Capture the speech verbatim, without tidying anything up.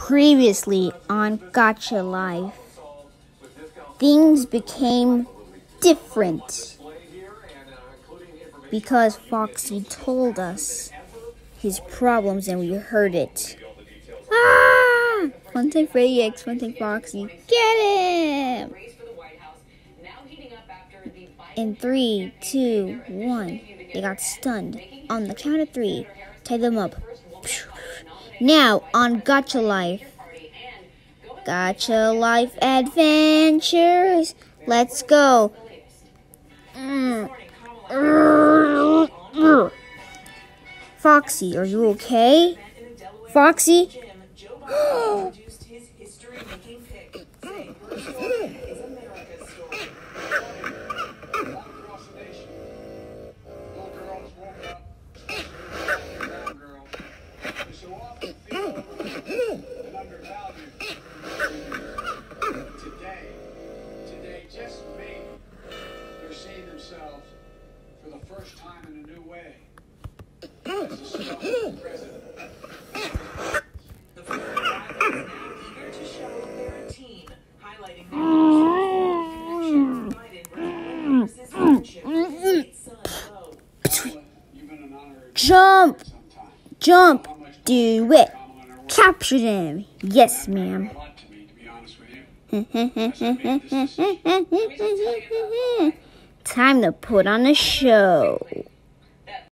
Previously on Gotcha Life, things became different because Foxy told us his problems and we heard it. Ah! Funtime Freddy X, Funtime Foxy, get him! In three, two, one, they got stunned. On the count of three, tie them up. Now on Gotcha Life. Gotcha Life Adventures. Let's go. Foxy, are you okay? Foxy? For the first time in a new way. The eager to show their team, highlighting their Jump! Jump! Do it! Capture them! Yes, ma'am. Time to put on a show.